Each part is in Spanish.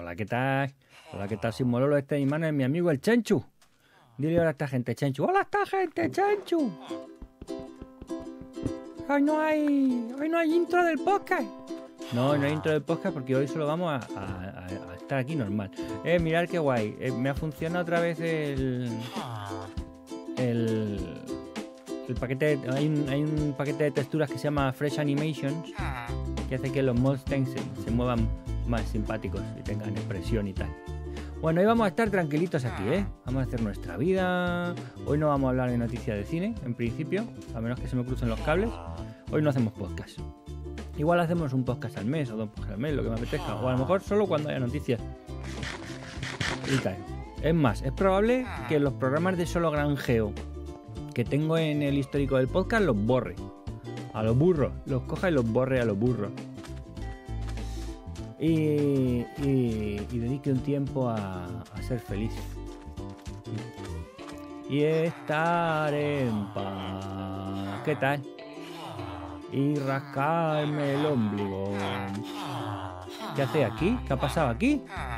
Hola, ¿qué tal? Hola, ¿qué tal? Soy Mololo, este mi mano es mi amigo el Chenchu. Dile hola a esta gente, Chenchu. ¡Hola a esta gente, Chenchu! Hoy no hay intro del podcast. No hay intro del podcast porque hoy solo vamos a estar aquí normal. Mirad qué guay. Me ha funcionado otra vez el paquete. Hay un paquete de texturas que se llama Fresh Animations, que hace que los Mustangs se muevan más simpáticos y tengan expresión y tal. Bueno, hoy vamos a estar tranquilitos aquí, Vamos a hacer nuestra vida. Hoy no vamos a hablar de noticias de cine, en principio, a menos que se me crucen los cables. Hoy no hacemos podcast. Igual hacemos un podcast al mes o dos podcasts al mes, lo que me apetezca. O a lo mejor solo cuando haya noticias y tal. Es más, es probable que los programas de solo granjeo que tengo en el histórico del podcast los borre. A los burros. Los coja y los borre a los burros. Y dedique un tiempo a ser feliz. Y estar en paz. ¿Qué tal? Y rascarme el ombligo. ¿Qué hace aquí? ¿Qué ha pasado aquí?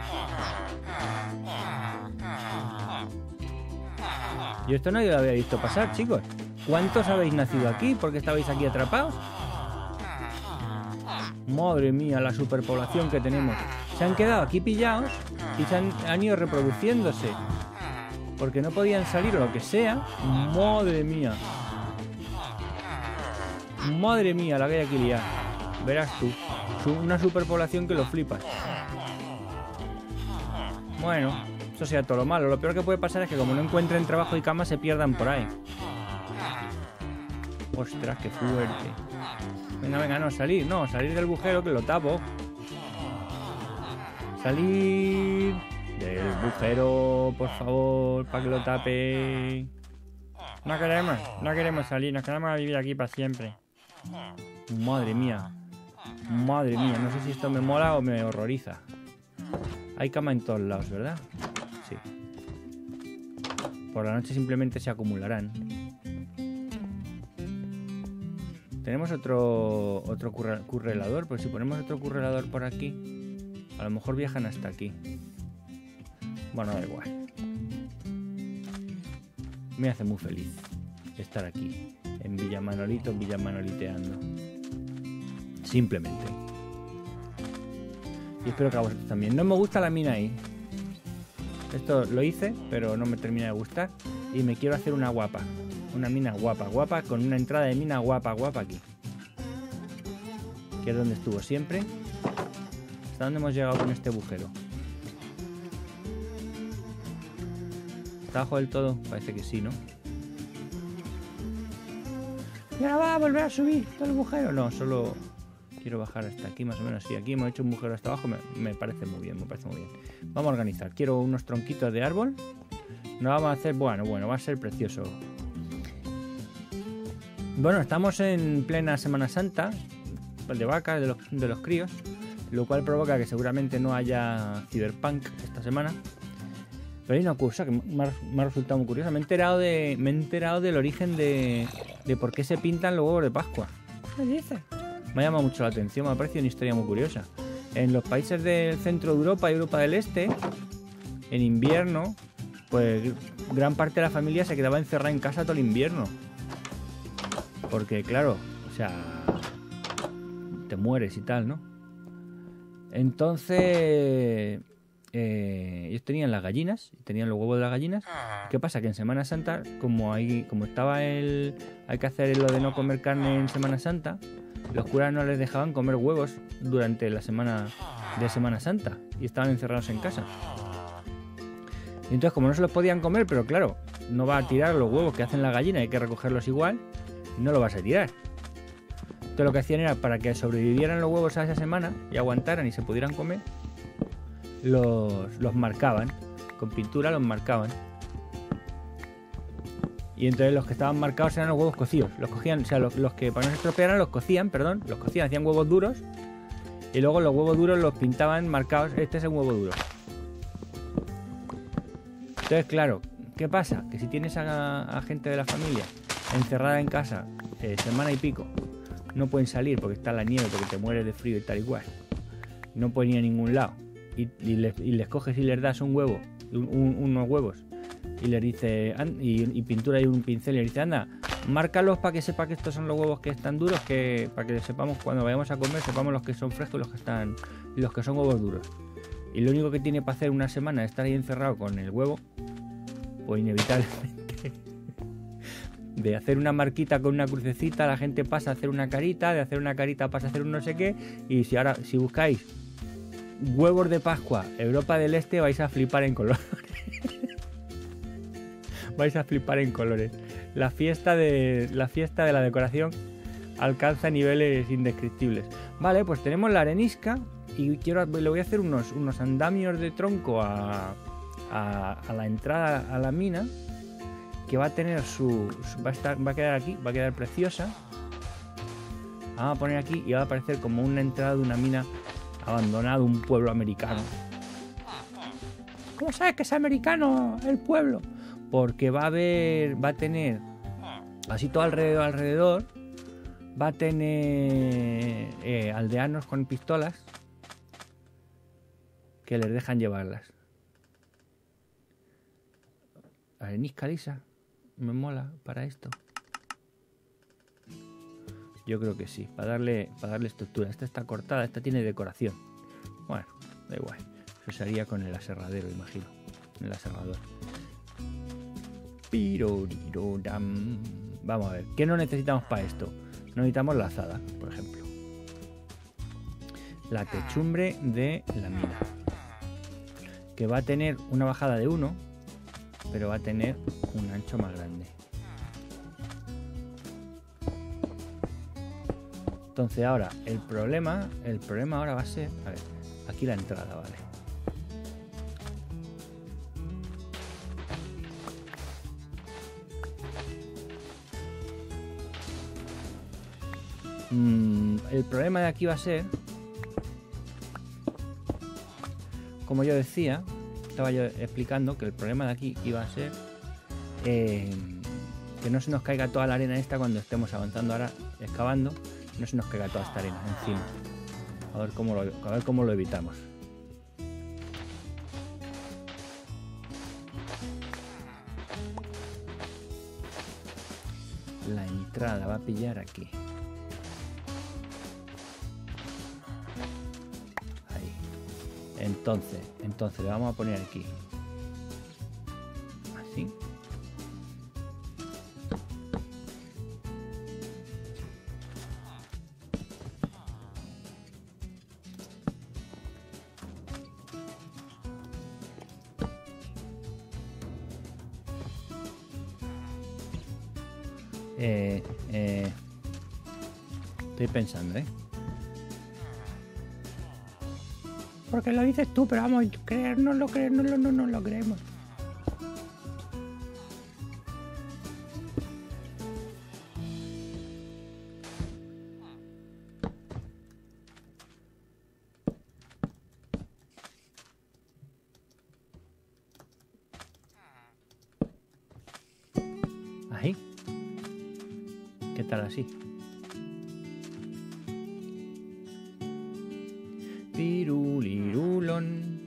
Yo esto no lo había visto pasar, chicos. ¿Cuántos habéis nacido aquí? ¿Por qué estabais aquí atrapados? Madre mía, la superpoblación que tenemos. Se han quedado aquí pillados y se han ido reproduciéndose porque no podían salir o lo que sea. Madre mía. Madre mía, la que hay aquí liada. Verás tú. Una superpoblación que lo flipas. Bueno, eso sea todo lo malo. Lo peor que puede pasar es que como no encuentren trabajo y cama se pierdan por ahí. Ostras, qué fuerte. Venga, no, salir del agujero que lo tapo. Salir del agujero, por favor, para que lo tape. No queremos salir, nos quedamos a vivir aquí para siempre. Madre mía, no sé si esto me mola o me horroriza. Hay cama en todos lados, ¿verdad? Sí. Por la noche simplemente se acumularán. Tenemos otro currelador, pues si ponemos otro currelador por aquí, a lo mejor viajan hasta aquí. Bueno, da igual. Me hace muy feliz estar aquí, en Villamanolito, Villamanoliteando. Simplemente. Y espero que a vosotros también. No me gusta la mina ahí. Esto lo hice, pero no me termina de gustar. Y me quiero hacer una guapa. Una mina guapa, con una entrada de mina guapa aquí. Que es donde estuvo siempre. ¿Hasta dónde hemos llegado con este agujero? ¿Está abajo del todo? Parece que sí, ¿no? ¿Y ahora va a volver a subir todo el agujero? No, solo quiero bajar hasta aquí más o menos. Sí, aquí hemos hecho un agujero hasta abajo. Me parece muy bien, Vamos a organizar. Quiero unos tronquitos de árbol. Nos vamos a hacer... Bueno, va a ser precioso. Bueno, estamos en plena Semana Santa de vacas, de los críos, lo cual provoca que seguramente no haya Cyberpunk esta semana. Pero hay una cosa que me ha resultado muy curiosa. Me he enterado del origen de por qué se pintan los huevos de Pascua. ¿Qué dices? Me ha llamado mucho la atención, me ha parecido una historia muy curiosa. En los países del centro de Europa y Europa del Este, en invierno, pues gran parte de la familia se quedaba encerrada en casa todo el invierno. Porque claro, o sea, te mueres y tal, ¿no? Entonces, ellos tenían las gallinas, tenían los huevos de las gallinas. ¿Qué pasa? Que en Semana Santa, como estaba hay que hacer lo de no comer carne en Semana Santa, los curas no les dejaban comer huevos durante la semana de Semana Santa y estaban encerrados en casa. Y entonces, como no se los podían comer, pero claro, no va a tirar los huevos que hacen la gallina, hay que recogerlos igual. No lo vas a tirar. Entonces lo que hacían era, para que sobrevivieran los huevos a esa semana y aguantaran y se pudieran comer, los marcaban. Con pintura los marcaban. Y entonces los que estaban marcados eran los huevos cocidos. Los cogían, o sea, los que para no se estropearan los cocían, hacían huevos duros. Y luego los huevos duros los pintaban marcados. Este es un huevo duro. Entonces, claro, ¿qué pasa? Que si tienes a gente de la familia encerrada en casa semana y pico, no pueden salir porque está la nieve, porque te mueres de frío y tal igual, no pueden ir a ningún lado, y les coges y les das un huevo, unos huevos, y les dice, y pintura y un pincel, y les dice, anda, márcalos para que sepa que estos son los huevos que están duros, que para que sepamos cuando vayamos a comer, sepamos los que son frescos y los que son huevos duros. Y lo único que tiene para hacer una semana es estar ahí encerrado con el huevo, pues inevitablemente de hacer una marquita con una crucecita, la gente pasa a hacer una carita, de hacer una carita pasa a hacer un no sé qué, y si buscáis huevos de Pascua, Europa del Este, vais a flipar en colores. Vais a flipar en colores. La fiesta de la decoración alcanza niveles indescriptibles. Vale, pues tenemos la arenisca y le voy a hacer unos andamios de tronco a la entrada a la mina, que va a tener va a quedar aquí, va a quedar preciosa. Vamos a poner aquí y va a aparecer como una entrada de una mina abandonada, un pueblo americano. ¿Cómo sabes que es americano el pueblo? Porque va a tener así todo alrededor, va a tener aldeanos con pistolas que les dejan llevarlas. Arenisca lisa, me mola para esto. Yo creo que sí, para darle estructura. Esta está cortada, esta tiene decoración. Bueno, da igual. Eso se haría con el aserradero, imagino. El aserrador. Vamos a ver, ¿qué no necesitamos para esto? No necesitamos la azada, por ejemplo. La techumbre de la mina, que va a tener una bajada de 1, pero va a tener un ancho más grande. Entonces ahora, el problema ahora va a ser, a ver, aquí la entrada, vale. El problema de aquí va a ser, como yo decía, estaba yo explicando que el problema de aquí iba a ser que no se nos caiga toda la arena esta cuando estemos avanzando ahora, excavando, no se nos caiga toda esta arena encima. A ver cómo lo evitamos. La entrada va a pillar aquí. Entonces le vamos a poner aquí así. Estoy pensando, porque lo dices tú, pero vamos, no lo creemos. Ahí. ¿Qué tal así? Pirulirulón.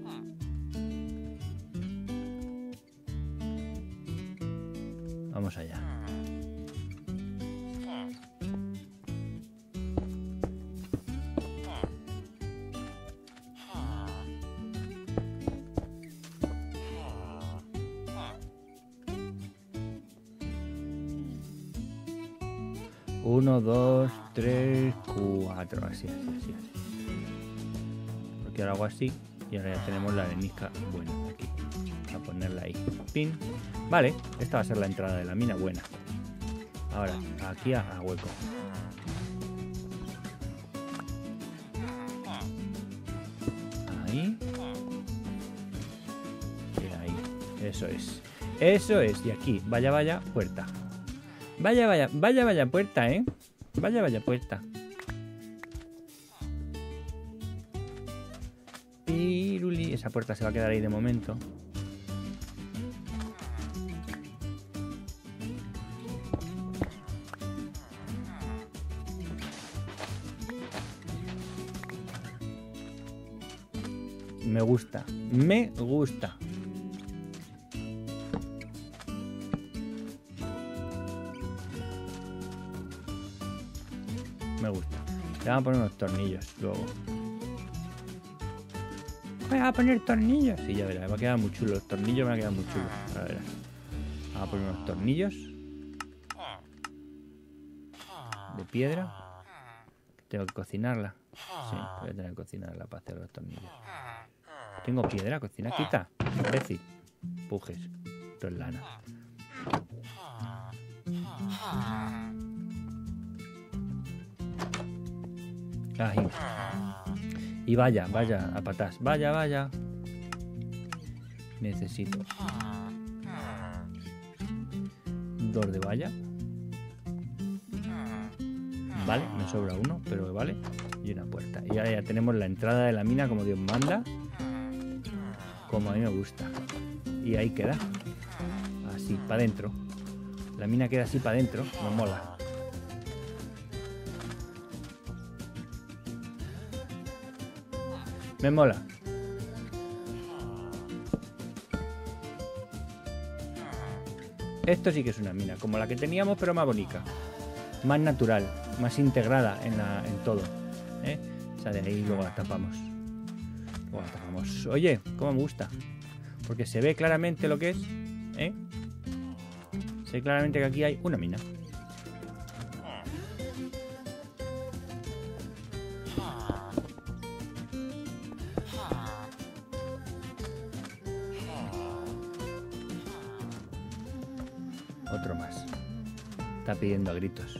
Vamos allá. Uno, dos, tres, cuatro. Así. Porque ahora hago así y ahora ya tenemos la arenisca buena aquí. Vamos a ponerla ahí. Pin. Vale, esta va a ser la entrada de la mina buena. Ahora, aquí a hueco. Ahí. Y ahí. Eso es. Y aquí. Vaya, puerta. Vaya, puerta, ¿eh? Vaya, puerta. Piruli. Esa puerta se va a quedar ahí de momento. gusta. Me gusta. Me gusta. Le vamos a poner unos tornillos luego. Voy a poner tornillos. Sí, ya verás, me va a quedar muy chulo. Los tornillos me van a quedar muy chulos. A ver. Vamos a poner unos tornillos de piedra. Tengo que cocinarla. Sí, voy a tener que cocinarla para hacer los tornillos. Tengo piedra, cocina, quita. Imbécil. Pujes. Esto es lana. Ahí. Y vaya, a patas. Vaya. Necesito 2 de valla. Vale, me sobra uno, pero vale. Y una puerta. Y ahora ya tenemos la entrada de la mina como Dios manda. Como a mí me gusta. Y ahí queda. Así, para adentro. La mina queda así para adentro. Me mola. Me mola. Esto sí que es una mina, como la que teníamos, pero más bonita. Más natural, más integrada en todo. Sale ahí y luego la tapamos. Oye, cómo me gusta. Porque se ve claramente lo que es. Se ve claramente que aquí hay una mina. Otro más. Está pidiendo a gritos.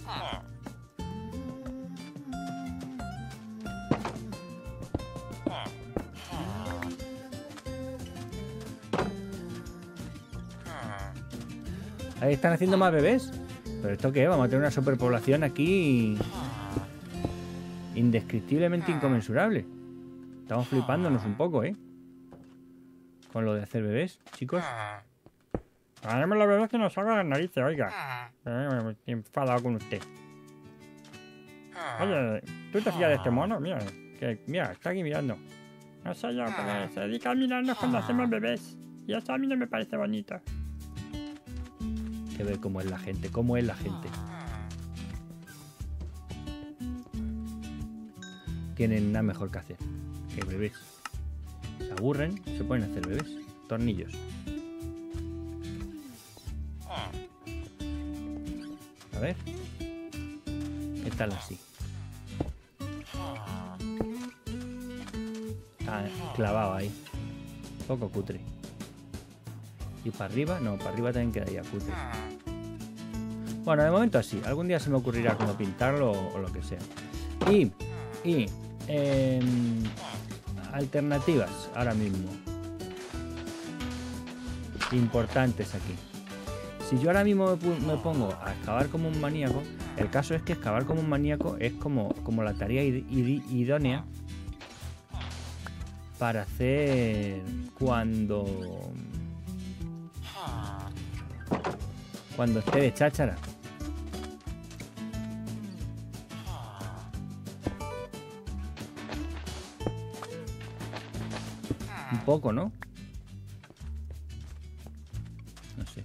Ahí están haciendo más bebés. ¿Pero esto qué? Vamos a tener una superpoblación aquí indescriptiblemente inconmensurable. Estamos flipándonos un poco, con lo de hacer bebés, chicos. Haremos los bebés que nos salgan las narices, oiga. Estoy enfadado con usted. Oye, ¿tú te fías de este mono? Mira, mira, está aquí mirando. No sé yo, pero se dedica a mirarnos cuando hacemos bebés. Y eso a mí no me parece bonito. Que ver cómo es la gente, Tienen nada mejor que hacer que bebés. Se aburren, se ponen a hacer bebés. Tornillos. A ver. ¿Qué tal así? Está clavado ahí. Un poco cutre. ¿Y para arriba? No, para arriba también quedaría cutre. Bueno, de momento así. Algún día se me ocurrirá cómo pintarlo o lo que sea. Y alternativas ahora mismo. Importantes aquí. Si yo ahora mismo me pongo a excavar como un maníaco, el caso es que excavar como un maníaco es como la tarea idónea para hacer cuando esté de cháchara. Un poco, ¿no? No sé.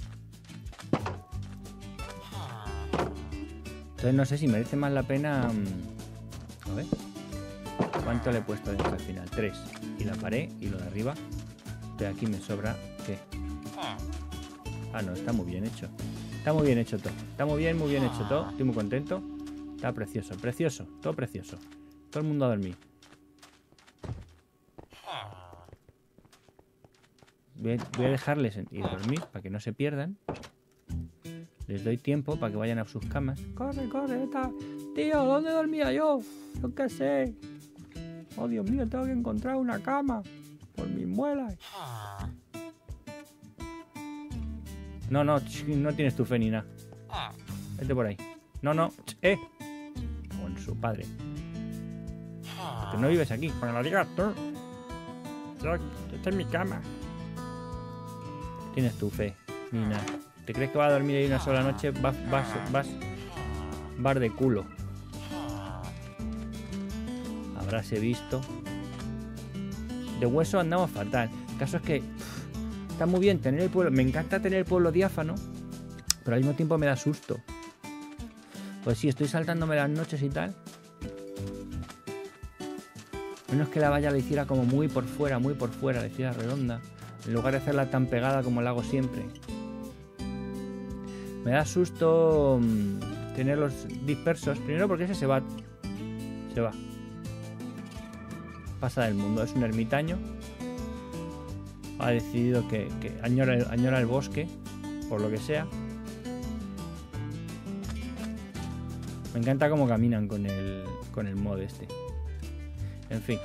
Entonces no sé si merece más la pena. A ver. ¿Cuánto le he puesto de esto al final? 3. Y la pared y lo de arriba. Entonces aquí me sobra. ¿Qué? Ah, no, está muy bien hecho. Está muy bien hecho todo. Está muy bien hecho todo. Estoy muy contento. Está precioso, precioso. Todo precioso. Todo el mundo a dormir. Voy a dejarles ir a dormir para que no se pierdan. Les doy tiempo para que vayan a sus camas. Corre, tío, ¿dónde dormía yo? Yo qué sé. Oh, Dios mío, tengo que encontrar una cama por mis muelas. No, no tienes tu fe ni nada. Vete por ahí. No, con su padre. Que no vives aquí. Cuando lo digas tú. Esta es mi cama. Tienes tu fe, ni nada. ¿Te crees que vas a dormir ahí una sola noche? Vas de culo. Habráse visto De hueso andamos fatal. El caso es que está muy bien tener el pueblo. Me encanta tener el pueblo diáfano, pero al mismo tiempo me da susto. Pues sí, estoy saltándome las noches y tal. Menos que la valla la hiciera como muy por fuera, la hiciera redonda. En lugar de hacerla tan pegada como la hago siempre. Me da susto tenerlos dispersos. Primero porque ese se va. Pasa del mundo. Es un ermitaño. Ha decidido que añora el bosque. Por lo que sea. Me encanta cómo caminan con el mod este. En fin.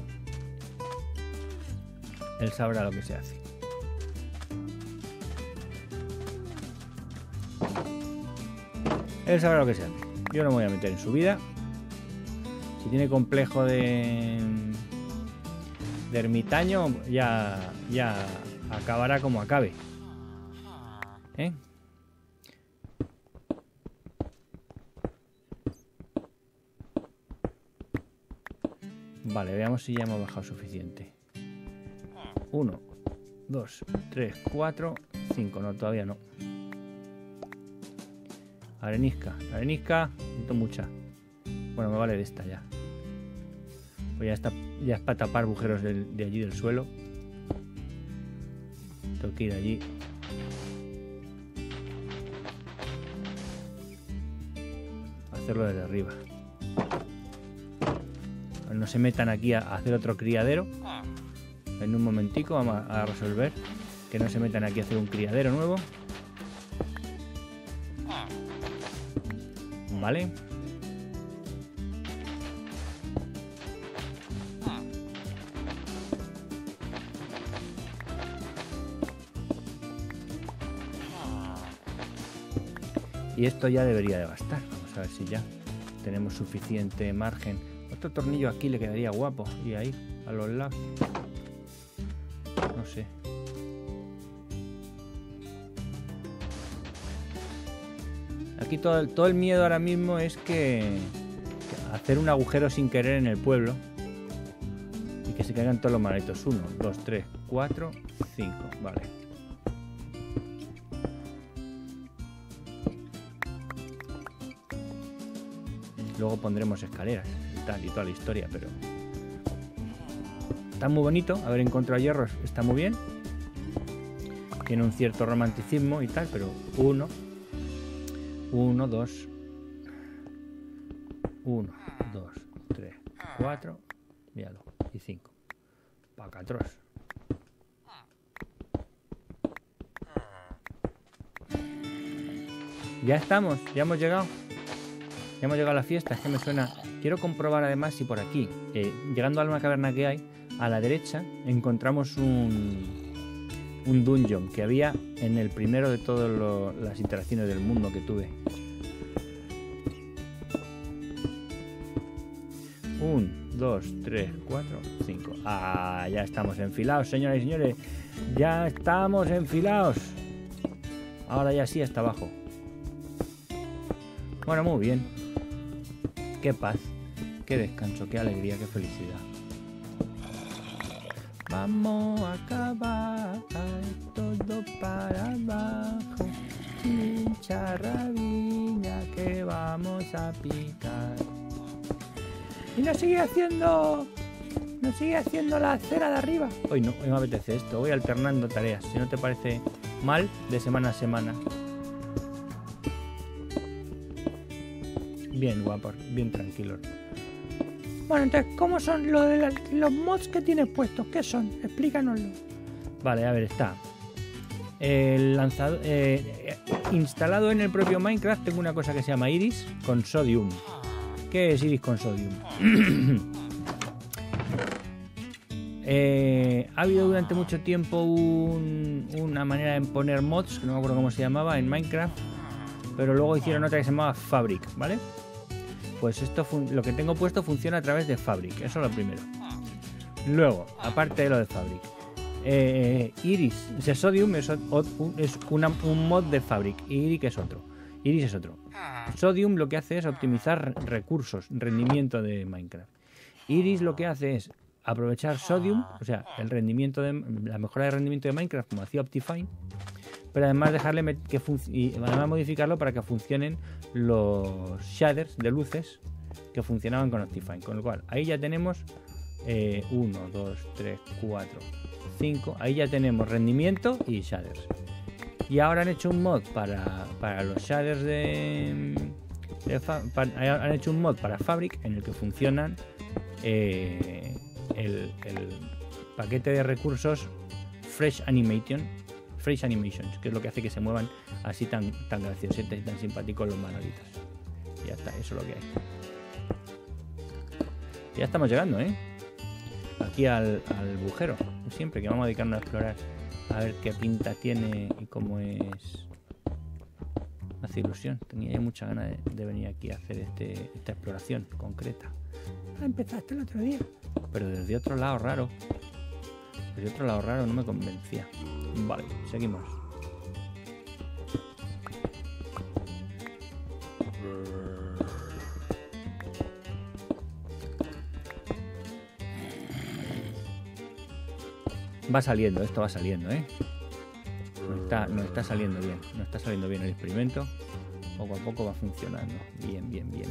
Él sabrá lo que se hace. Él sabrá lo que se hace. Yo no me voy a meter en su vida. Si tiene complejo de ermitaño, ya acabará como acabe. ¿Eh? Vale, veamos si ya hemos bajado suficiente. 1, 2, 3, 4, 5. No, todavía no. Arenisca, necesito mucha. Bueno, me vale de esta ya. Pues ya es para tapar agujeros de allí del suelo. Tengo que ir allí. Hacerlo desde arriba. No se metan aquí a hacer otro criadero. En un momentico vamos a resolver. Que no se metan aquí a hacer un criadero nuevo. Vale. Y esto ya debería de bastar. Vamos a ver si ya tenemos suficiente margen. Otro tornillo aquí le quedaría guapo. Y ahí, a los lados. No sé. Aquí todo el miedo ahora mismo es que hacer un agujero sin querer en el pueblo. Y que se caigan todos los maletos. 1, 2, 3, 4, 5. Vale. Luego pondremos escaleras y tal y toda la historia, pero está muy bonito. Haber encontrado hierros está muy bien. Tiene un cierto romanticismo y tal, pero 1, 2, 1, 2, 3, 4, míralo, y 5. Pacatros. Ya estamos, ya hemos llegado. Ya hemos llegado a la fiesta, es que me suena. Quiero comprobar además si por aquí, llegando a una caverna que hay, a la derecha encontramos un dungeon que había en el primero de todas las interacciones del mundo que tuve. 1, 2, 3, 4, 5. Ah, ya estamos enfilados, señoras y señores. Ya estamos enfilados. Ahora ya sí hasta abajo. Bueno, muy bien. Qué paz, qué descanso, qué alegría, qué felicidad. Vamos a acabar todo para abajo. Chincharrabiña que vamos a picar. Y nos sigue haciendo la acera de arriba. Hoy no, hoy me apetece esto. Voy alternando tareas. Si no te parece mal, de semana a semana. Bien guapos, bien tranquilos. Bueno, entonces, ¿cómo son los mods que tienes puestos? ¿Qué son? Explícanoslo. Vale, a ver, está. El lanzador, instalado en el propio Minecraft tengo una cosa que se llama Iris con Sodium. ¿Qué es Iris con Sodium? Ha habido durante mucho tiempo una manera de poner mods, que no me acuerdo cómo se llamaba, en Minecraft, pero luego hicieron otra que se llamaba Fabric, ¿vale? Pues esto lo que tengo puesto funciona a través de Fabric, eso es lo primero. Luego, aparte de lo de Fabric, Iris, Sodium es un mod de Fabric y Iris es otro. Sodium lo que hace es optimizar recursos, rendimiento de Minecraft. Iris lo que hace es aprovechar Sodium, o sea, el rendimiento la mejora de rendimiento de Minecraft como hacía Optifine, pero además dejarle y además modificarlo para que funcionen los shaders de luces que funcionaban con Optifine, con lo cual ahí ya tenemos 1, 2, 3, 4, 5, ahí ya tenemos rendimiento y shaders. Y ahora han hecho un mod para los shaders han hecho un mod para Fabric en el que funcionan el paquete de recursos Fresh Animations, que es lo que hace que se muevan así tan graciosos y tan simpáticos los monolitos. Y ya está, eso es lo que hay. Ya estamos llegando, aquí al agujero. Siempre que vamos a dedicarnos a explorar, a ver qué pinta tiene y cómo es. Me hace ilusión. Tenía ya mucha ganas de venir aquí a hacer esta exploración concreta. Empezaste el otro día. Pero desde otro lado raro. Desde otro lado raro no me convencía. Vale, seguimos. Va saliendo, esto va saliendo, No está saliendo bien. No está saliendo bien el experimento. Poco a poco va funcionando. Bien.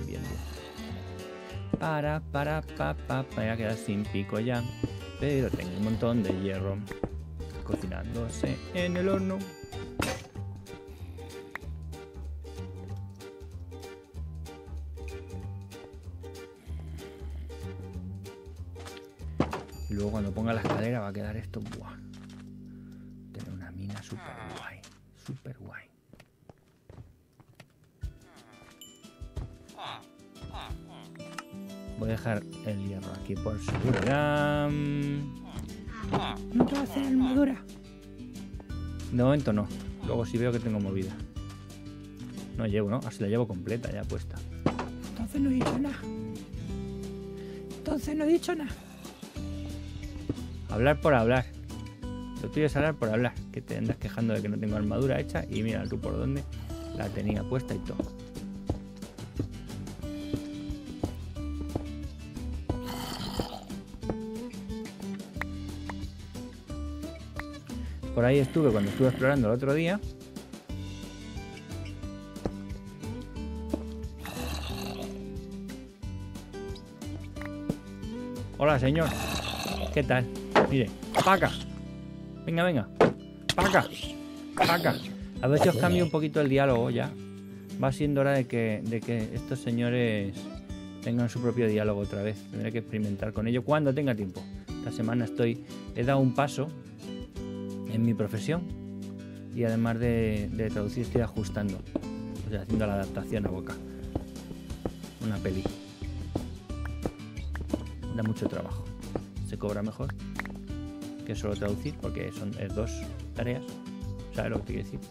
Me voy a quedar sin pico ya. Pero tengo un montón de hierro cocinándose en el horno. Y luego cuando ponga la escalera va a quedar esto. ¡Buah! Tener una mina súper guay. Súper guay. Voy a dejar el hierro aquí por seguridad. ¿No te va a hacer armadura? De momento no. Luego si veo que tengo movida. No llevo, ¿no? Así la llevo completa ya puesta. Entonces no he dicho nada. Hablar por hablar. Lo tuyo es hablar por hablar. Que te andas quejando de que no tengo armadura hecha. Y mira tú por dónde la tenía puesta y todo. Por ahí estuve cuando estuve explorando el otro día. Hola, señor. ¿Qué tal? Mire, paca. Venga. Paca. A ver si os cambio un poquito el diálogo ya. Va siendo hora de que estos señores tengan su propio diálogo otra vez. Tendré que experimentar con ello cuando tenga tiempo. Esta semana he dado un paso en mi profesión y además de traducir estoy ajustando, o sea, haciendo la adaptación a boca. Una peli. Da mucho trabajo. Se cobra mejor que solo traducir porque es dos tareas. ¿Sabes lo que te quiero decir?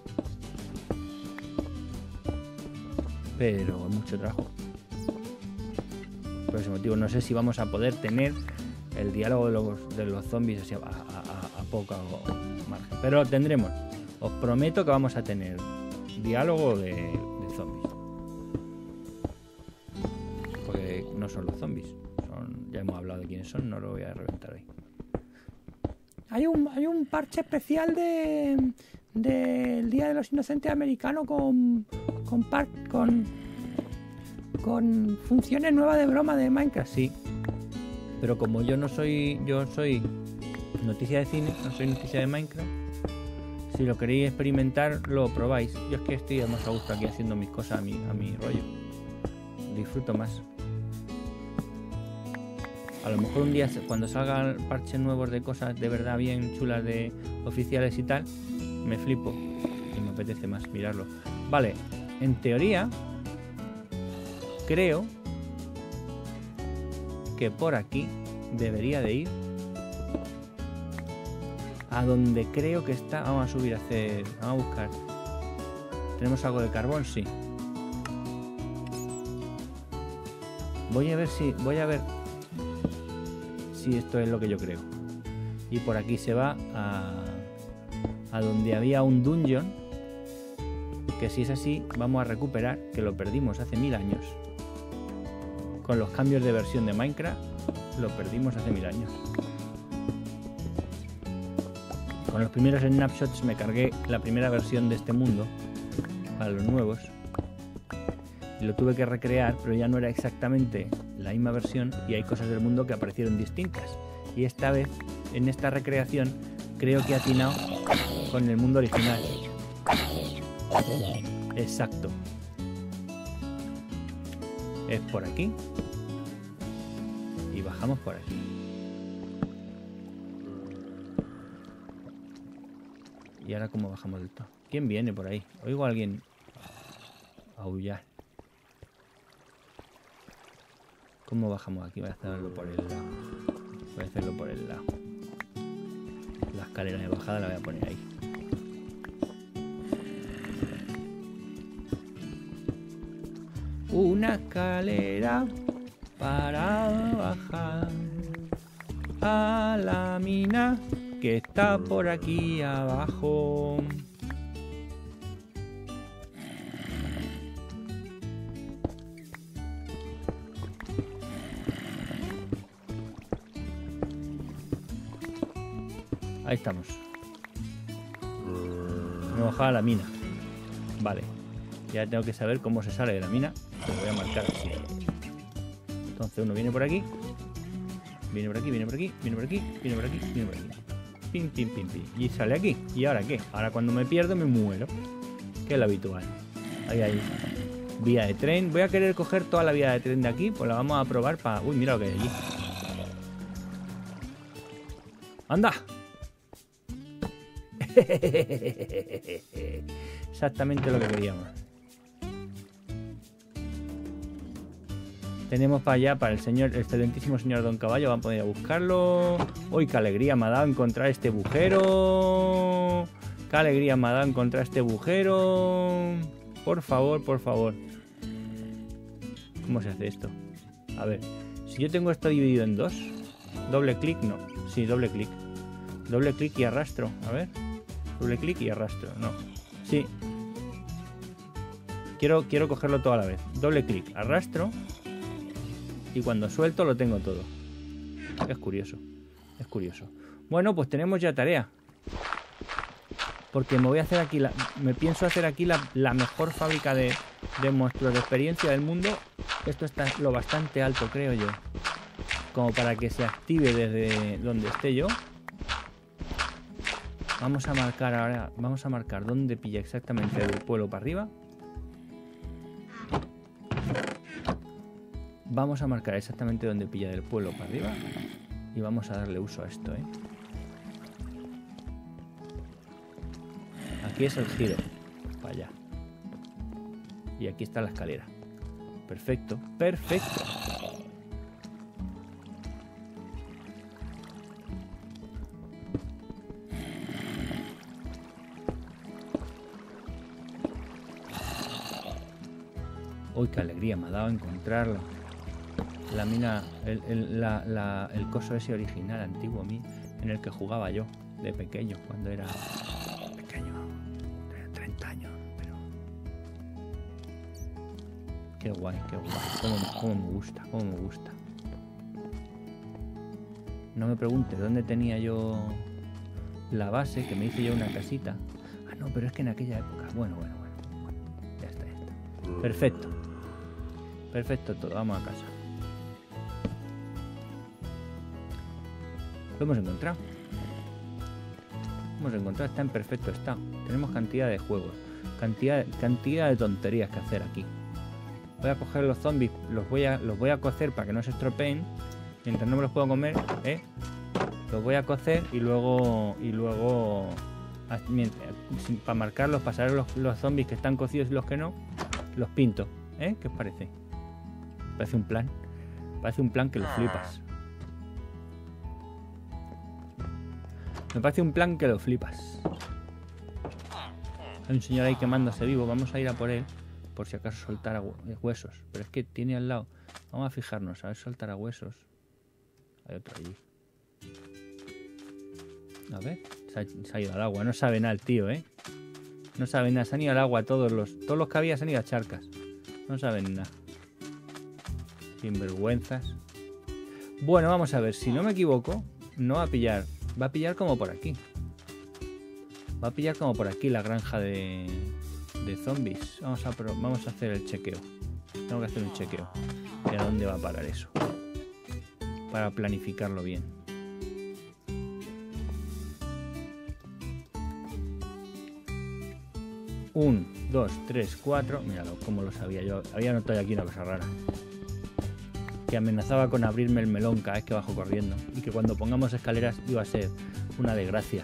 Pero mucho trabajo. Por ese motivo no sé si vamos a poder tener el diálogo de los zombies así a poco margen. Pero lo tendremos. Os prometo que vamos a tener diálogo de zombies. Porque no son los zombies. Ya hemos hablado de quiénes son, no lo voy a reventar hoy. Hay un parche especial del Día de los Inocentes americano con funciones nuevas de broma de Minecraft. Sí. Pero como yo soy noticia de cine, no soy noticia de Minecraft. Si lo queréis experimentar, lo probáis. Yo es que estoy más a gusto aquí haciendo mis cosas a mi rollo. Disfruto más. A lo mejor un día cuando salgan parches nuevos de cosas de verdad bien chulas de oficiales y tal, me flipo y me apetece más mirarlo. Vale, en teoría creo que por aquí debería de ir a donde creo que está. Vamos a subir vamos a buscar. ¿Tenemos algo de carbón? Sí. Voy a ver si esto es lo que yo creo. Y por aquí se va a donde había un dungeon, que si es así vamos a recuperar, que lo perdimos hace 1000 años con los cambios de versión de Minecraft. lo perdimos hace 1000 años. Con los primeros snapshots me cargué la primera versión de este mundo para los nuevos y lo tuve que recrear, pero ya no era exactamente la misma versión y hay cosas del mundo que aparecieron distintas. Y esta vez, en esta recreación, creo que he atinado con el mundo original. Exacto. Es por aquí y bajamos por aquí. Y ahora cómo bajamos del todo. ¿Quién viene por ahí? Oigo a alguien aullar. ¿Cómo bajamos aquí? Voy a hacerlo por el lado. Voy a hacerlo por el lado. La escalera de bajada la voy a poner ahí. Una escalera para bajar a la mina que está por aquí abajo. Ahí estamos. Me bajaba a la mina. Vale. Ya tengo que saber cómo se sale de la mina. Lo voy a marcar así. Entonces uno viene por aquí. Viene por aquí, viene por aquí, viene por aquí, viene por aquí, viene por aquí. Pim, pim, pim, pim. Y sale aquí. ¿Y ahora qué? Ahora cuando me pierdo me muero. Que es lo habitual. Ahí hay vía de tren. Voy a querer coger toda la vía de tren de aquí. Pues la vamos a probar para... Uy, mira lo que hay allí. ¡Anda! Exactamente lo que queríamos. Tenemos para allá, para el señor, el excelentísimo señor Don Caballo. Vamos a poder buscarlo. Uy, qué alegría me ha dado encontrar este bujero. Qué alegría me ha dado encontrar este bujero. Por favor, por favor. ¿Cómo se hace esto? A ver, si yo tengo esto dividido en dos. Doble clic, no. Sí, doble clic. Doble clic y arrastro. A ver. Doble clic y arrastro. No. Sí. Quiero cogerlo todo a la vez. Doble clic, arrastro. Y cuando suelto lo tengo todo. Es curioso. Es curioso. Bueno, pues tenemos ya tarea. Porque me voy a hacer aquí me pienso hacer aquí la mejor fábrica de monstruos de experiencia del mundo. Esto está lo bastante alto, creo yo. Como para que se active desde donde esté yo. Vamos a marcar ahora. Vamos a marcar dónde pilla exactamente del pueblo para arriba. Vamos a marcar exactamente dónde pilla del pueblo para arriba. Y vamos a darle uso a esto, ¿eh? Aquí es el giro. Para allá. Y aquí está la escalera. Perfecto, perfecto. Uy, qué alegría me ha dado encontrarlo. La mina, el coso ese original, antiguo, en el que jugaba yo de pequeño, cuando era pequeño, tenía 30 años, pero... Qué guay, cómo me gusta, cómo me gusta. No me preguntes dónde tenía yo la base, que me hice yo una casita. Ah, no, pero es que en aquella época... Bueno, ya está. Perfecto. Perfecto todo, vamos a casa. Lo hemos encontrado. Está en perfecto estado. Tenemos cantidad de juegos, cantidad de tonterías que hacer aquí. Voy a coger los zombies, los voy a cocer para que no se estropeen. Mientras no me los puedo comer, los voy a cocer y luego para marcarlos, pasar los zombies que están cocidos y los que no, los pinto. ¿Qué os parece? Parece un plan. Parece un plan que lo flipas. Me parece un plan que lo flipas. Hay un señor ahí quemándose vivo. Vamos a ir a por él. Por si acaso soltara huesos. Pero es que tiene al lado. Vamos a fijarnos. A ver, soltara huesos. Hay otro allí. A ver. Se ha ido al agua. No sabe nada el tío, ¿eh? No saben nada. Se han ido al agua todos los que había. Se han ido a charcas. No saben nada. Sinvergüenzas. Bueno, vamos a ver, si no me equivoco, no va a pillar. Va a pillar como por aquí. Va a pillar como por aquí la granja de zombies. Vamos a hacer el chequeo. Tengo que hacer un chequeo. ¿De a dónde va a parar eso? Para planificarlo bien. Un, 2, 3, 4. Míralo, como lo sabía yo. Había notado aquí una cosa rara. Que amenazaba con abrirme el melón cada vez que bajo corriendo. Y que cuando pongamos escaleras iba a ser una desgracia.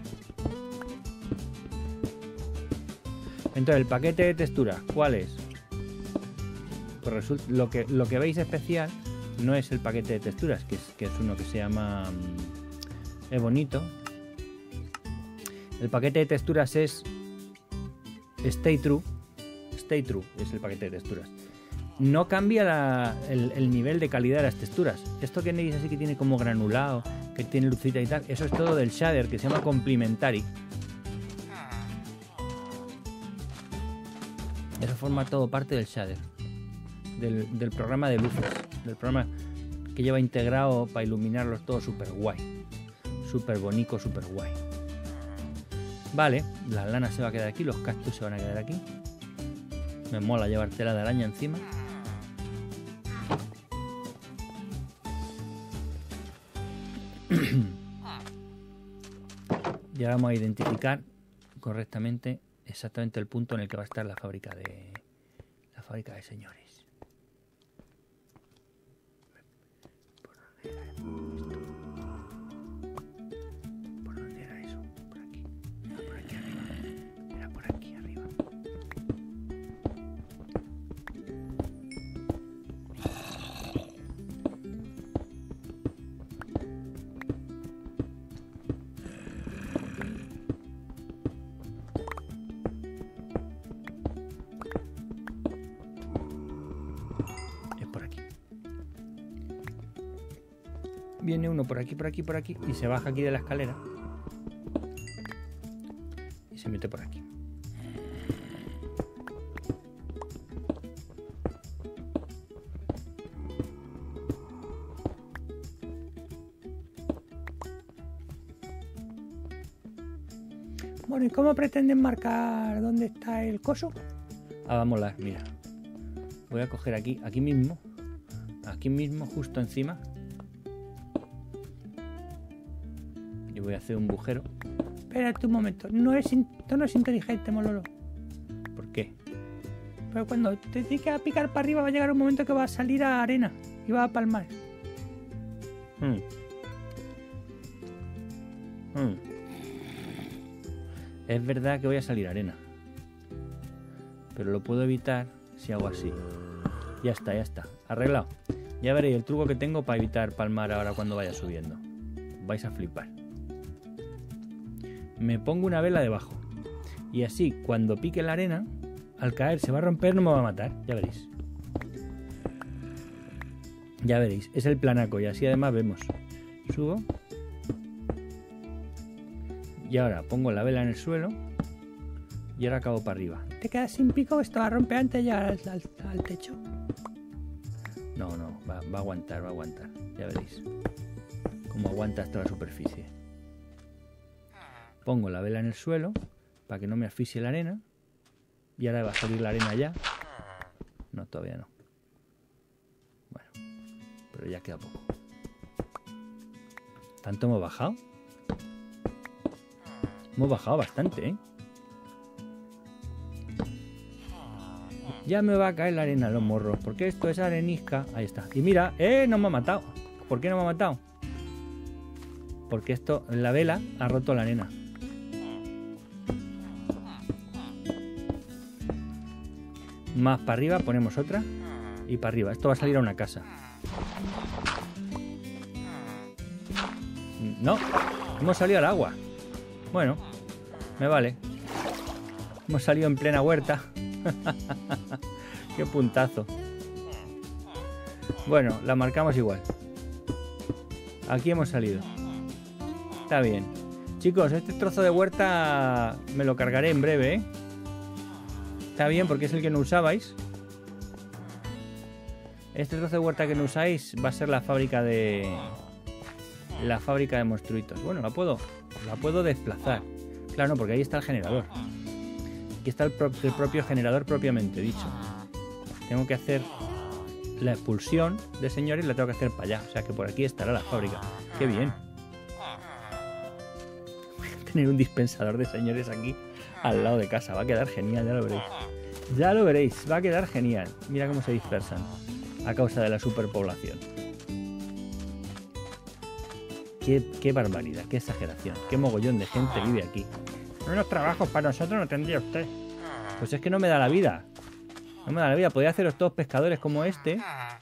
Entonces, el paquete de texturas, ¿cuál es? Pues resulta, lo que veis especial no es el paquete de texturas, que es uno que se llama es bonito. El paquete de texturas es Stay True. Stay True es el paquete de texturas. No cambia el nivel de calidad de las texturas. Esto que veis así que tiene como granulado, que tiene lucita y tal, eso es todo del shader, que se llama Complementary. Eso forma todo parte del shader, del programa de luces, del programa que lleva integrado para iluminarlos todo súper guay, súper bonito, súper guay. Vale, la lana se va a quedar aquí, los cactus se van a quedar aquí. Me mola llevar tela de araña encima. Y ahora vamos a identificar correctamente exactamente el punto en el que va a estar la fábrica de señores. ¿Por dónde era eso? Por aquí. No, por aquí arriba. Era por aquí arriba. Viene uno por aquí, por aquí, por aquí y se baja aquí de la escalera y se mete por aquí. Bueno, ¿y cómo pretenden marcar dónde está el coso? Ah, va a molar, mira. Voy a coger aquí mismo, justo encima. Voy a hacer un agujero. Espérate un momento, esto no es inteligente, Mololo. ¿Por qué? Pero cuando te dediques a picar para arriba va a llegar un momento que va a salir a arena y va a palmar. Es verdad que voy a salir a arena, pero lo puedo evitar si hago así. Ya está, arreglado. Ya veréis el truco que tengo para evitar palmar ahora cuando vaya subiendo. Vais a flipar. Me pongo una vela debajo y así cuando pique la arena, al caer se va a romper, no me va a matar. Ya veréis, es el planaco y así además vemos. Subo y ahora pongo la vela en el suelo y ahora acabo para arriba. ¿Te quedas sin pico? Esto va a romper antes de llegar al techo. No, va a aguantar, ya veréis cómo aguanta hasta la superficie. Pongo la vela en el suelo para que no me asfixie la arena. Y ahora va a salir la arena ya. No, todavía no. Bueno, pero ya queda poco. ¿Tanto hemos bajado? Hemos bajado bastante, ¿eh? Ya me va a caer la arena en los morros. Porque esto es arenisca. Ahí está. Y mira, no me ha matado. ¿Por qué no me ha matado? Porque la vela ha roto la arena. Más para arriba ponemos otra y para arriba. Esto va a salir a una casa. No, hemos salido al agua. Bueno, me vale. Hemos salido en plena huerta. Qué puntazo. Bueno, la marcamos igual. Aquí hemos salido. Está bien. Chicos, este trozo de huerta me lo cargaré en breve, ¿eh? Está bien porque es el que no usabais. Este trozo de huerta que no usáis va a ser la fábrica de... La fábrica de monstruitos. Bueno, la puedo desplazar. Claro, no, porque ahí está el generador. Aquí está el propio generador propiamente dicho. Tengo que hacer la expulsión de señores y la tengo que hacer para allá. O sea que por aquí estará la fábrica. ¡Qué bien! Tener un dispensador de señores aquí al lado de casa. Va a quedar genial, ya lo veréis. Ya lo veréis, va a quedar genial. Mira cómo se dispersan a causa de la superpoblación. Qué barbaridad, qué exageración, qué mogollón de gente vive aquí. Unos trabajos para nosotros no tendría usted. Pues es que no me da la vida. No me da la vida. Podría haceros todos pescadores como este.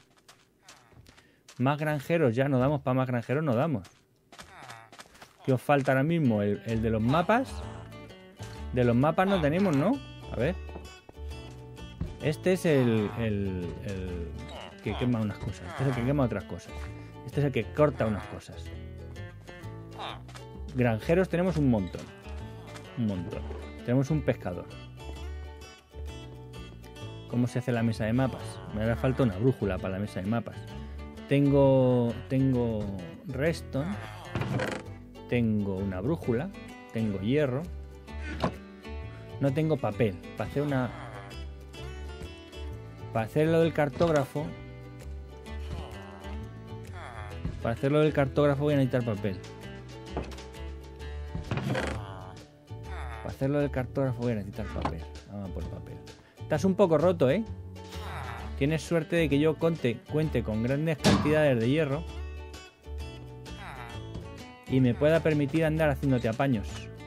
Más granjeros ya no damos, para más granjeros no damos. ¿Qué os falta ahora mismo? El de los mapas. De los mapas no tenemos, ¿no? A ver. Este es el que quema unas cosas. Este es el que quema otras cosas. Este es el que corta unas cosas. Granjeros tenemos un montón. Un montón. Tenemos un pescador. ¿Cómo se hace la mesa de mapas? Me hará falta una brújula para la mesa de mapas. Tengo redstone. Tengo una brújula. Tengo hierro. No tengo papel. Para hacer lo del cartógrafo. Para hacerlo del cartógrafo voy a necesitar papel. Para hacerlo del cartógrafo voy a necesitar papel. Vamos por papel. Estás un poco roto, ¿eh? Tienes suerte de que yo cuente con grandes cantidades de hierro y me pueda permitir andar haciéndote apaños.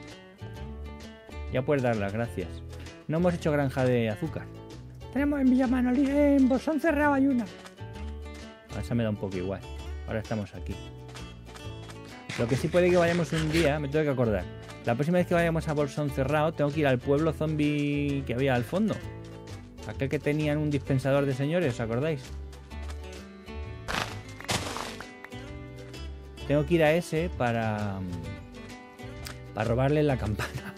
Ya puedes dar las gracias. No hemos hecho granja de azúcar. Tenemos en Villamanolí, en Bolsón Cerrado hay una. Esa me da un poco igual. Ahora estamos aquí. Lo que sí puede que vayamos un día, me tengo que acordar. La próxima vez que vayamos a Bolsón Cerrado, tengo que ir al pueblo zombie que había al fondo. Aquel que tenían un dispensador de señores, ¿os acordáis? Tengo que ir a ese para robarle la campana.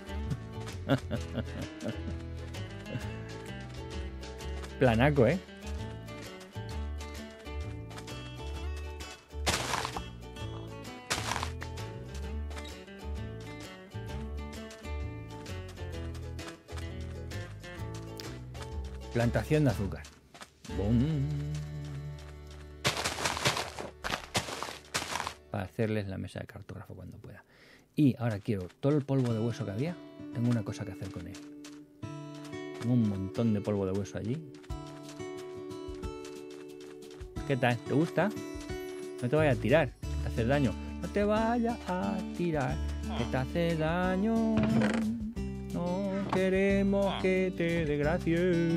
Planaco, ¿eh? Plantación de azúcar. ¡Bum! Para hacerles la mesa de cartógrafo cuando pueda. Y ahora quiero todo el polvo de hueso que había. Tengo una cosa que hacer con él. Tengo un montón de polvo de hueso allí. ¿Qué tal? ¿Te gusta? No te vayas a tirar. Te hace daño. No te vayas a tirar. Que te hace daño. No queremos que te desgracies.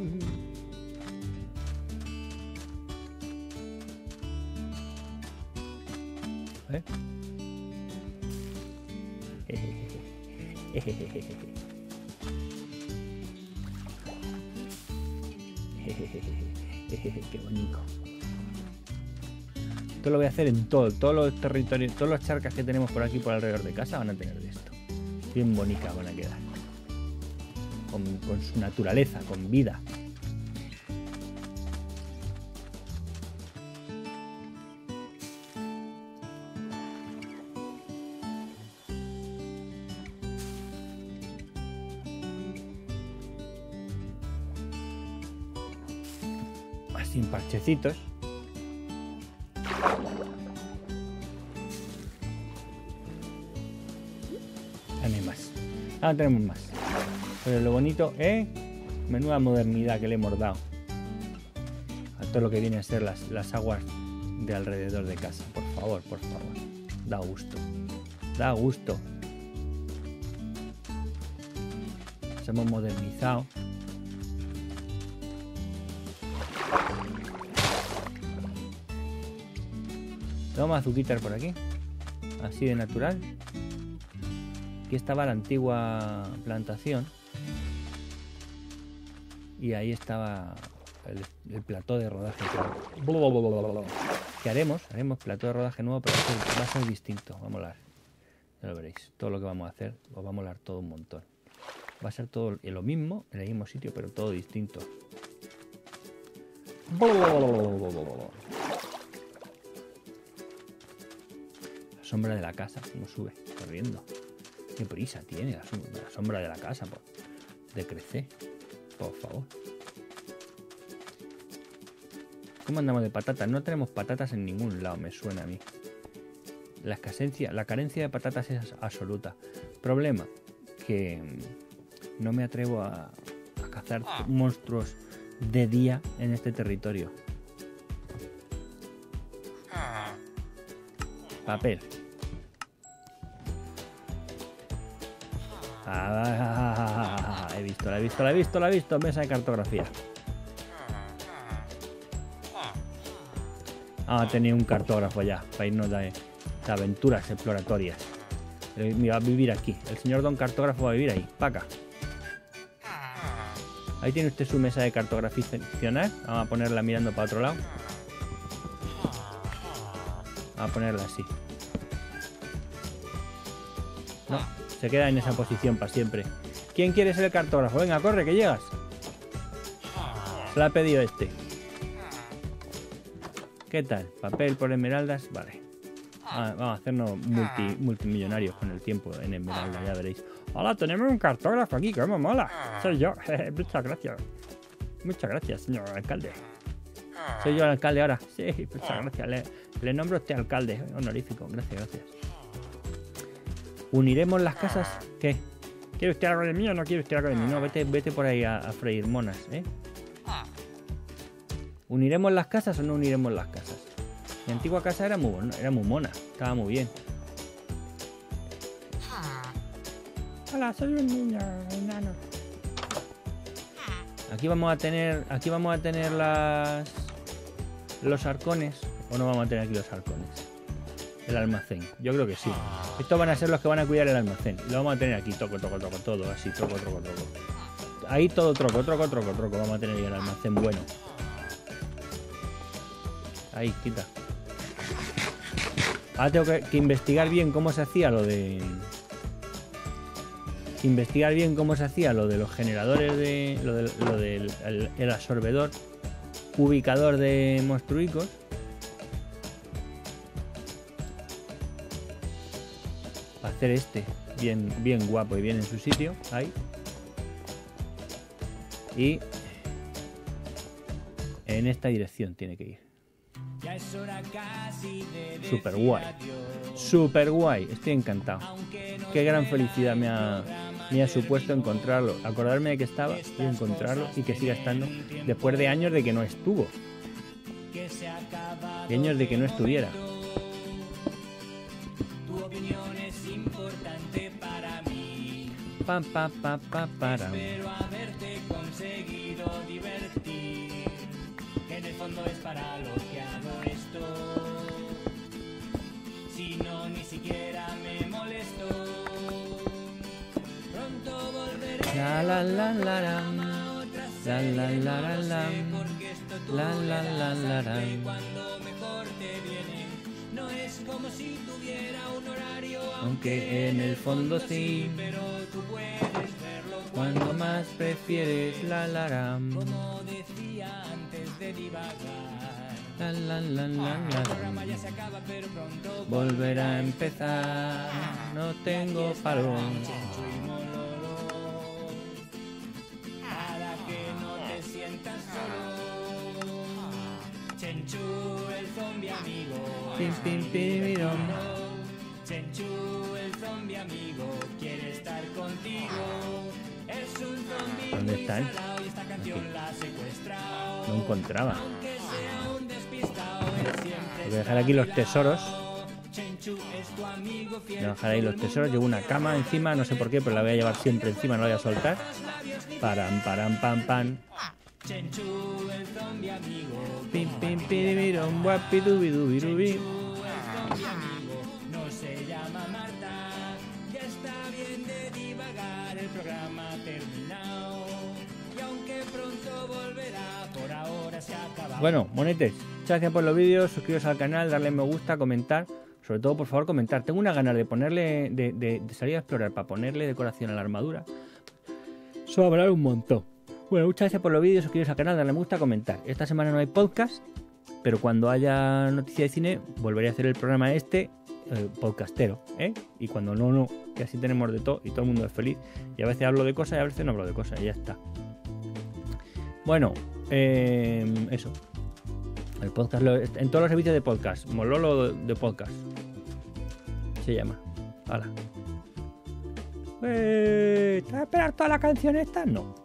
¿Eh? Qué bonito. Esto lo voy a hacer en todos los territorios, todos los charcas que tenemos por aquí por alrededor de casa van a tener de esto. Bien bonitas van a quedar. Con su naturaleza, con vida. Así en parchecitos. También más. Ahora tenemos más. Pero lo bonito es menuda modernidad que le hemos dado a todo lo que viene a ser las aguas de alrededor de casa. Por favor, por favor. Da gusto. Da gusto. Nos hemos modernizado. Toma azuquitar por aquí. Así de natural. Aquí estaba la antigua plantación. Y ahí estaba el plató de rodaje. ¿Qué haremos? Haremos plató de rodaje nuevo, pero va a ser distinto. Va a molar. Ya lo veréis. Todo lo que vamos a hacer os va a molar todo un montón. Va a ser todo lo mismo, en el mismo sitio, pero todo distinto. La sombra de la casa, como sube, corriendo. Qué prisa tiene la sombra de la casa, de crecer. Por favor. ¿Cómo andamos de patatas? No tenemos patatas en ningún lado, me suena a mí. La carencia de patatas es absoluta. Problema, que no me atrevo a cazar monstruos de día en este territorio. Papel. He visto. Mesa de cartografía. Tenía un cartógrafo ya, para irnos de aventuras exploratorias. Va a vivir aquí. El señor Don Cartógrafo va a vivir ahí, para acá. Ahí tiene usted su mesa de cartografía funcional. Vamos a ponerla mirando para otro lado. Vamos a ponerla así. No, se queda en esa posición para siempre. ¿Quién quiere ser el cartógrafo? Venga, corre, que llegas. Se la ha pedido este. ¿Qué tal? Papel por esmeraldas. Vale. Vamos a hacernos multimillonarios con el tiempo en esmeralda, ya veréis. Hola, tenemos un cartógrafo aquí, que me mola. Soy yo. Muchas gracias. Muchas gracias, señor alcalde. Soy yo el alcalde ahora. Sí, muchas gracias. Le nombro a usted alcalde honorífico. Gracias. ¿Uniremos las casas? ¿Qué? ¿Quiere usted algo de mí o no quiere usted algo de mí? No, vete por ahí a freír monas, ¿eh? ¿Uniremos las casas o no uniremos las casas? Mi antigua casa era muy mona, estaba muy bien. Hola, soy un niño enano. Aquí vamos a tener los arcones, o no vamos a tener aquí los arcones. El almacén, yo creo que sí. Estos van a ser los que van a cuidar el almacén. Lo vamos a tener aquí, todo así, troco. Ahí todo troco. Vamos a tener ahí el almacén bueno. Ahí, quita. Ahora tengo que investigar bien cómo se hacía lo de... los generadores de... Lo del el absorbedor, ubicador de monstruicos. Para hacer este bien guapo y bien en su sitio. Ahí. Y... en esta dirección tiene que ir. Super guay, estoy encantado. Qué gran felicidad me ha supuesto encontrarlo, acordarme de que estaba y encontrarlo y que siga estando después de años de que no estuvo, de años de que no estuviera. Para. En el fondo es para lo que hago esto. Si no, ni siquiera me molesto. Pronto volveré. Cuando mejor te viene. No es como si tuviera un horario, aunque en el fondo sí, pero tú puedes verlo cuando más prefieres. Como decía antes de divagar. El programa ya se acaba, pero pronto volverá a empezar. No tengo parón. Para que no te sientas solo. Chenchu, el zombie amigo. Chenchu, el zombie amigo, quiere estar contigo. Es un zombie. ¿Dónde están? Y esta canción la ha secuestrado. No encontraba. Aunque sea un despistado, voy a dejar aquí los tesoros. Voy a dejar ahí los tesoros. Llevo una cama encima, no sé por qué, pero la voy a llevar siempre encima, no la voy a soltar. Pam. Chenchu, el zombie amigo. Pim, guapidubidubidubi. No se llama Marta. Ya está bien de divagar. El programa ha terminado. Y aunque pronto volverá, por ahora se ha acabado. Bueno, monetes, muchas gracias por los vídeos. Suscribiros al canal, darle me gusta, comentar. Sobre todo, por favor, comentar. Tengo una ganas de ponerle, de salir a explorar para ponerle decoración a la armadura. Eso va a hablar un montón. Bueno, muchas gracias por los vídeos, suscribiros al canal, darle me gusta, comentar. Esta semana no hay podcast, pero cuando haya noticia de cine volveré a hacer el programa podcastero, y cuando no, y así tenemos de todo y todo el mundo es feliz. Y a veces hablo de cosas y a veces no hablo de cosas y ya está. Bueno, eso. El podcast en todos los servicios de podcast. Mololo de podcast se llama. ¡Hala! ¿Te vas a esperar toda la canción esta? No.